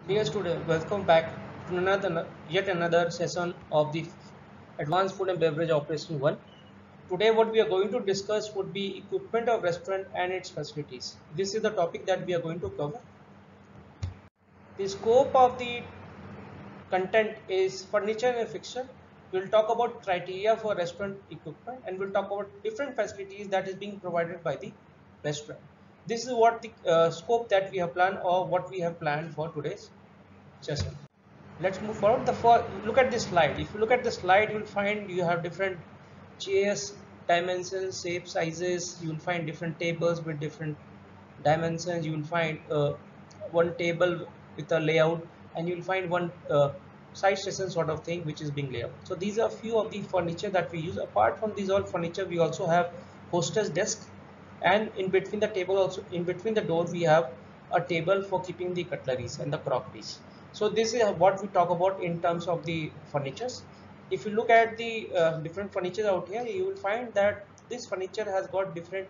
Dear student, welcome back to yet another session of the Advanced Food and Beverage Operation 1. Today what we are going to discuss would be equipment of restaurant and its facilities. This is the topic that we are going to cover. The scope of the content is furniture and fixture. We'll talk about criteria for restaurant equipment and we'll talk about different facilities that is being provided by the restaurant. This is what the scope that we have planned or what we have planned for today's session. Let's move forward. Look at this slide. If you look at the slide, you will find you have different chairs, dimensions, shape, sizes. You will find different tables with different dimensions. You will find one table with a layout, and you will find one side station sort of thing which is being laid out. So these are a few of the furniture that we use. Apart from these all furniture, we also have hostess desk, and in between the table also, in between the door, we have a table for keeping the cutleries and the crockeries. So this is what we talk about in terms of the furnitures. If you look at the different furniture out here, you will find that this furniture has got different,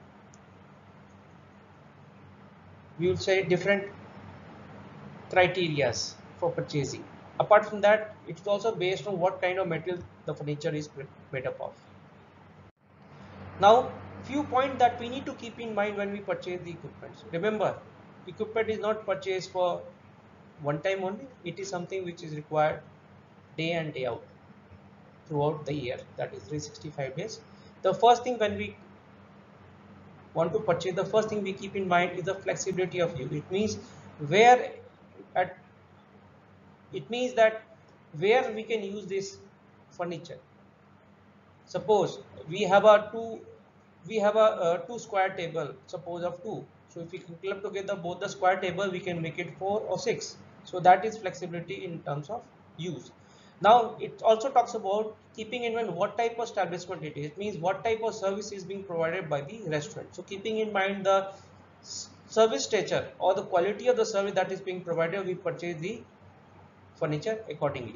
we will say different criterias for purchasing. Apart from that, it's also based on what kind of material the furniture is made up of. Now, few points that we need to keep in mind when we purchase the equipment. Remember, equipment is not purchased for one time only. It is something which is required day in day out throughout the year, that is 365 days. The first thing when we want to purchase, the first thing we keep in mind is the flexibility of use. It means where at it means that where we can use this furniture. Suppose we have a two square table, suppose of two. So if we can club together both the square table, we can make it 4 or 6. So that is flexibility in terms of use. Now it also talks about keeping in mind what type of establishment it is. It means what type of service is being provided by the restaurant. So keeping in mind the service stature or the quality of the service that is being provided, we purchase the furniture accordingly.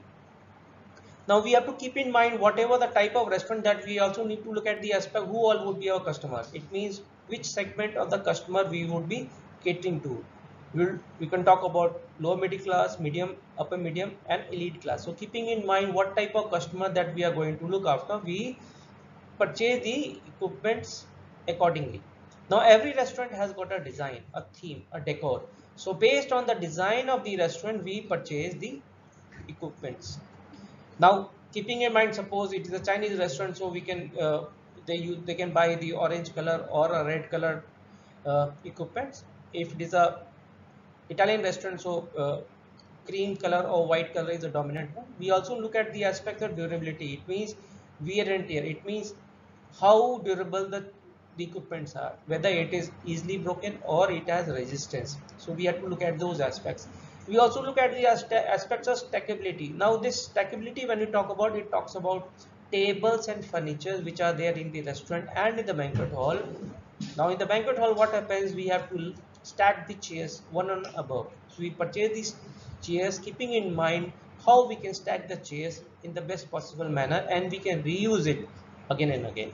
Now we have to keep in mind whatever the type of restaurant, that we also need to look at the aspect who all would be our customers. It means which segment of the customer we would be catering to. We can talk about lower middle class, medium, upper medium and elite class. So keeping in mind what type of customer that we are going to look after, we purchase the equipments accordingly. Now every restaurant has got a design, a theme, a decor. So based on the design of the restaurant, we purchase the equipments. Now, keeping in mind, suppose it is a Chinese restaurant, so we can they can buy the orange color or a red color equipment. If it is a Italian restaurant, so cream color or white color is a dominant one. We also look at the aspect of durability. It means wear and tear. It means how durable the equipments are, whether it is easily broken or it has resistance. So we have to look at those aspects. We also look at the aspects of stackability. Now this stackability, when we talk about, it talks about tables and furniture which are there in the restaurant and in the banquet hall. Now in the banquet hall, what happens, we have to stack the chairs one on above. So we purchase these chairs keeping in mind how we can stack the chairs in the best possible manner and we can reuse it again and again.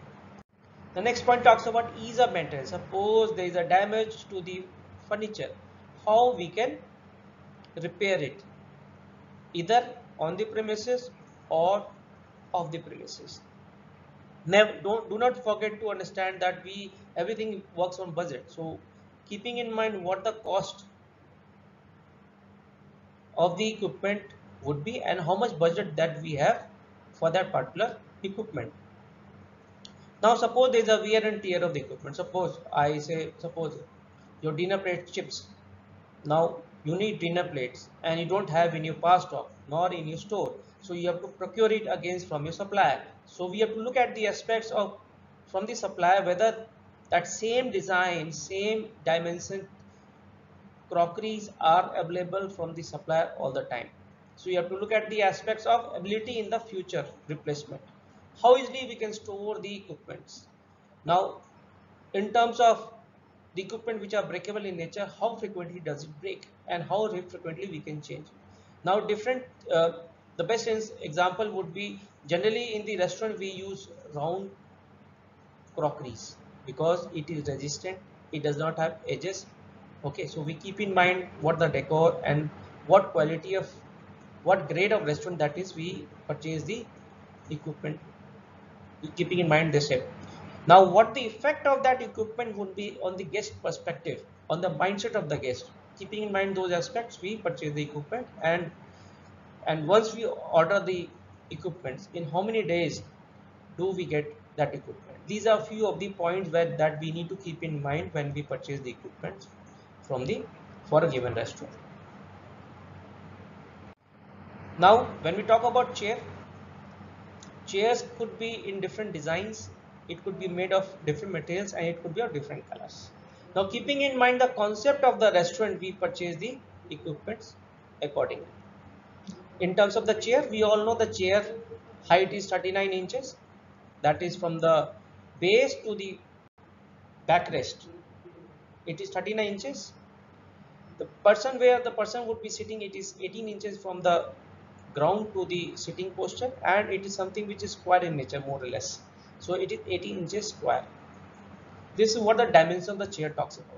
The next point talks about ease of maintenance. Suppose there is a damage to the furniture, how we can repair it, either on the premises or off the premises. Never, do not forget to understand that everything works on budget. So keeping in mind what the cost of the equipment would be and how much budget that we have for that particular equipment. Now suppose there is a wear and tear of the equipment. Suppose your dinner plate chips. Now you need dinner plates and you don't have in your power stock nor in your store. So you have to procure it against from your supplier. So we have to look at the aspects of from the supplier whether that same design, same dimension crockeries are available from the supplier all the time. So you have to look at the aspects of ability in the future replacement. How easily we can store the equipments. Now in terms of the equipment which are breakable in nature, how frequently does it break and how frequently we can change. Now the best example would be, generally in the restaurant we use round crockeries because it is resistant, it does not have edges. Okay, so we keep in mind what the decor and what quality of, what grade of restaurant that is we purchase the equipment, keeping in mind this step. Now, what the effect of that equipment would be on the guest perspective, on the mindset of the guest. Keeping in mind those aspects, we purchase the equipment, and once we order the equipments, in how many days do we get that equipment? These are few of the points where that we need to keep in mind when we purchase the equipment from the for a given restaurant. Now, when we talk about chairs could be in different designs, it could be made of different materials, and it could be of different colors. Now, keeping in mind the concept of the restaurant, we purchase the equipments accordingly. In terms of the chair, we all know the chair height is 39 inches. That is from the base to the backrest. It is 39 inches. The person where the person would be sitting, it is 18 inches from the ground to the sitting posture, and it is something which is square in nature, more or less. So it is 18 inches square. This is what the dimension of the chair talks about.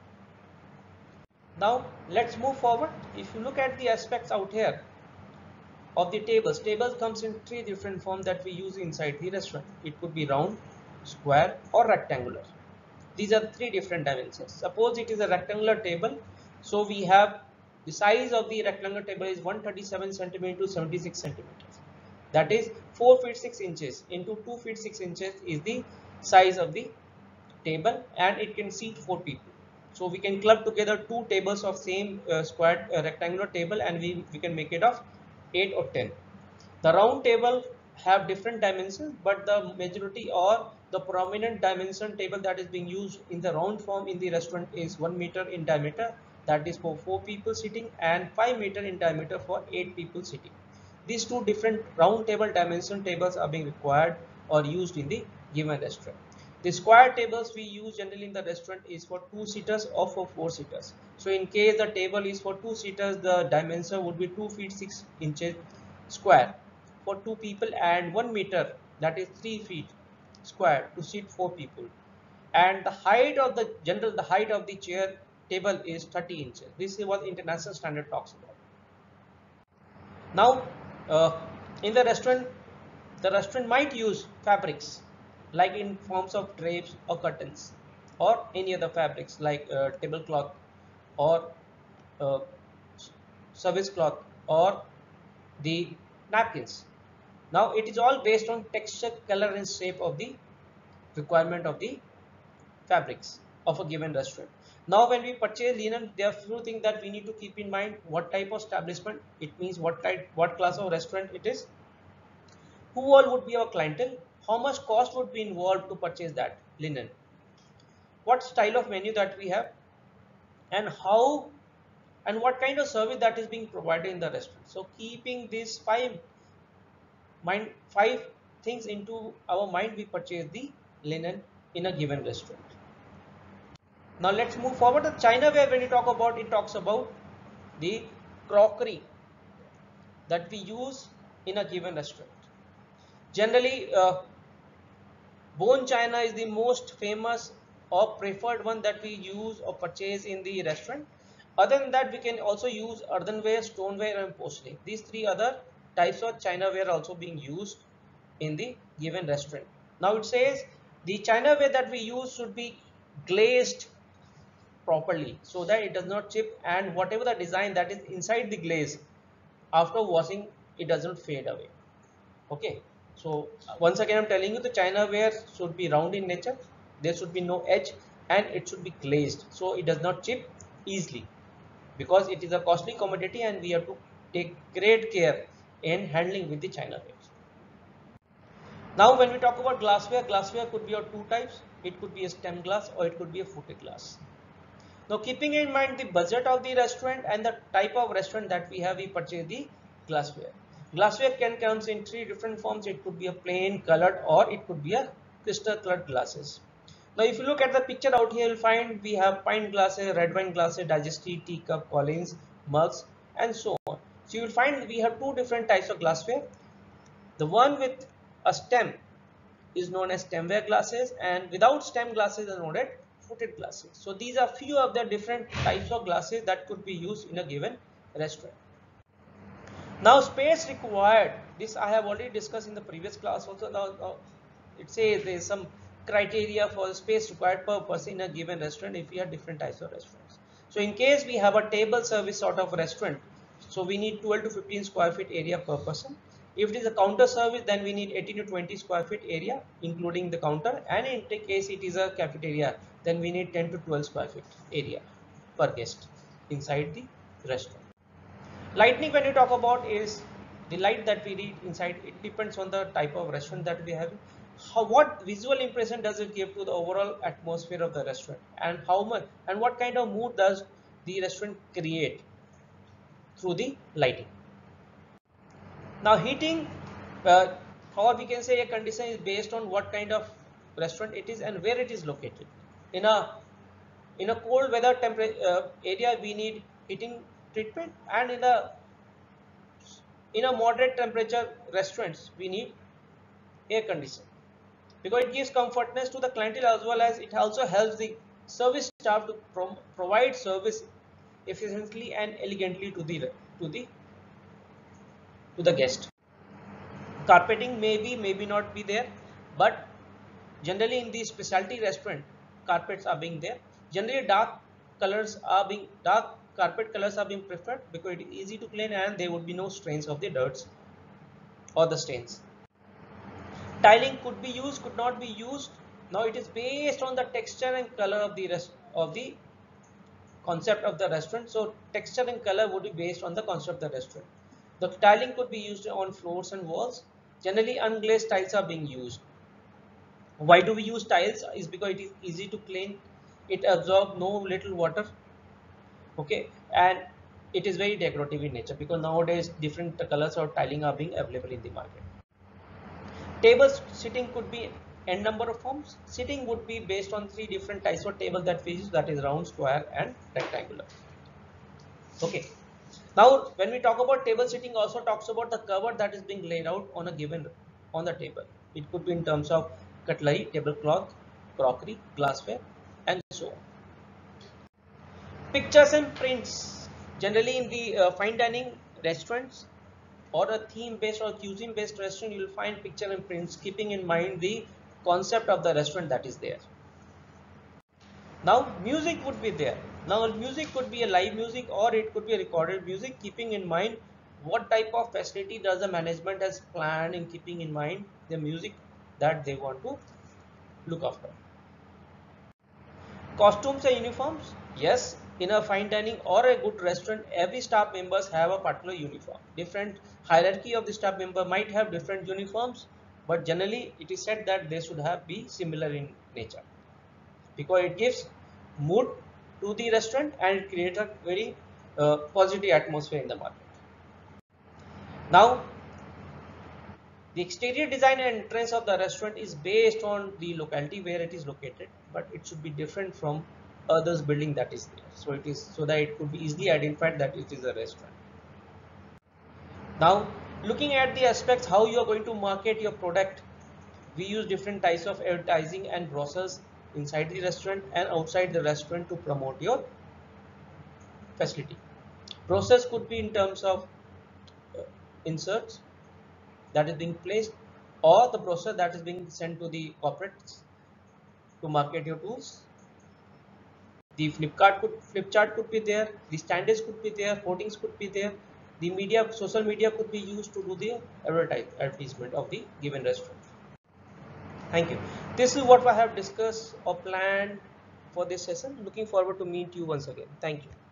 Now let's move forward. If you look at the aspects out here of the tables comes in three different forms that we use inside the restaurant. It could be round, square, or rectangular. These are three different dimensions. Suppose it is a rectangular table, so we have the size of the rectangular table is 137 centimeter to 76 centimeters. That is 4 feet 6 inches into 2 feet 6 inches is the size of the table, and it can seat 4 people. So we can club together two tables of same square rectangular table, and we can make it of 8 or 10. The round table have different dimensions, but the majority or the prominent dimension table that is being used in the round form in the restaurant is 1 meter in diameter, that is for 4 people sitting, and 5 meter in diameter for 8 people sitting. These two different round table dimension tables are being required or used in the given restaurant. The square tables we use generally in the restaurant is for 2 seaters or for 4 seaters. So in case the table is for 2 seaters, the dimension would be 2 feet 6 inches square for 2 people, and 1 meter, that is 3 feet square to seat 4 people. And the height of the height of the chair table is 30 inches. This is what international standard talks about. Now, in the restaurant might use fabrics like in forms of drapes or curtains, or any other fabrics like tablecloth or uh, service cloth or the napkins. Now, it is all based on texture, color, and shape of the requirement of the fabrics of a given restaurant. Now, when we purchase linen, there are few things that we need to keep in mind. What type of establishment, it means what class of restaurant it is, who all would be our clientele, how much cost would be involved to purchase that linen, what style of menu that we have, and how and what kind of service that is being provided in the restaurant. So keeping these five things into our mind, we purchase the linen in a given restaurant. Now let's move forward. The Chinaware, when you talk about, it talks about the crockery that we use in a given restaurant. Generally, bone china is the most famous or preferred one that we use or purchase in the restaurant. Other than that, we can also use earthenware, stoneware, and porcelain. These three other types of chinaware are also being used in the given restaurant. Now it says the chinaware that we use should be glazed properly so that it does not chip, and whatever the design that is inside the glaze, after washing, it doesn't fade away. Okay, so once again I'm telling you, the chinaware should be round in nature, there should be no edge, and it should be glazed so it does not chip easily, because it is a costly commodity and we have to take great care in handling with the chinaware. Now when we talk about glassware, glassware could be of two types. It could be a stem glass or it could be a footed glass. Now keeping in mind the budget of the restaurant and the type of restaurant that we have, we purchase the glassware. Glassware can comes in three different forms. It could be a plain, colored, or it could be a crystal colored glasses. Now if you look at the picture out here, you'll find we have pint glasses, red wine glasses, digestive, teacup, Collins, mugs, and so on. So you will find we have two different types of glassware. The one with a stem is known as stemware glasses, and without stem glasses are known as footed glasses. So these are few of the different types of glasses that could be used in a given restaurant. Now space required, this I have already discussed in the previous class also. Now it says there is some criteria for the space required per person in a given restaurant if we have different types of restaurants. So in case we have a table service sort of restaurant, so we need 12 to 15 square feet area per person. If it is a counter service, then we need 18 to 20 square feet area including the counter, and in case it is a cafeteria, then we need 10 to 12 square feet area per guest inside the restaurant. Lighting, when you talk about, is the light that we need inside. It depends on the type of restaurant that we have. What visual impression does it give to the overall atmosphere of the restaurant, and how much and what kind of mood does the restaurant create through the lighting. Now heating, or we can say a condition is based on what kind of restaurant it is and where it is located. In a cold weather area, we need heating treatment, and in a moderate temperature restaurants we need air conditioning, because it gives comfortness to the clientele, as well as it also helps the service staff to provide service efficiently and elegantly to the guest. Carpeting maybe not be there, but generally in the specialty restaurant carpets are being there. Generally dark carpet colors are being preferred because it is easy to clean and there would be no stains of the dirts or the stains. Tiling could be used, could not be used. Now it is based on the texture and color of the concept of the restaurant. So texture and color would be based on the concept of the restaurant. The tiling could be used on floors and walls. Generally unglazed tiles are being used. Why do we use tiles? Is because it is easy to clean, it absorbs no little water, okay, and it is very decorative in nature, because nowadays different colors of tiling are being available in the market. Tables sitting could be n number of forms. Sitting would be based on three different types of table that we use, that is round, square and rectangular. Okay. Now when we talk about table sitting, also talks about the cover that is being laid out on a given on the table. It could be in terms of cutlery, tablecloth, crockery, glassware and so on. Pictures and prints. Generally in the fine dining restaurants or a theme based or cuisine based restaurant, you will find picture and prints, keeping in mind the concept of the restaurant that is there. Now music would be there. Now music could be a live music or it could be a recorded music, keeping in mind what type of facility does the management has planned, in keeping in mind the music that they want to look after. Costumes and uniforms. Yes, in a fine dining or a good restaurant, every staff members have a particular uniform. Different hierarchy of the staff member might have different uniforms, but generally it is said that they should be similar in nature, because it gives mood to the restaurant and it creates a very positive atmosphere in the market. Now the exterior design and entrance of the restaurant is based on the locality where it is located, but it should be different from others building that is there. So it is so that it could be easily identified that it is a restaurant. Now looking at the aspects how you are going to market your product, we use different types of advertising and brochures inside the restaurant and outside the restaurant to promote your facility. Process could be in terms of inserts that is being placed, or the brochure that is being sent to the corporates to market your tools. The flip chart could be there, the standards could be there, hoardings could be there, the social media could be used to do the advertisement of the given restaurant. Thank you. This is what I have discussed or planned for this session. Looking forward to meet you once again. Thank you.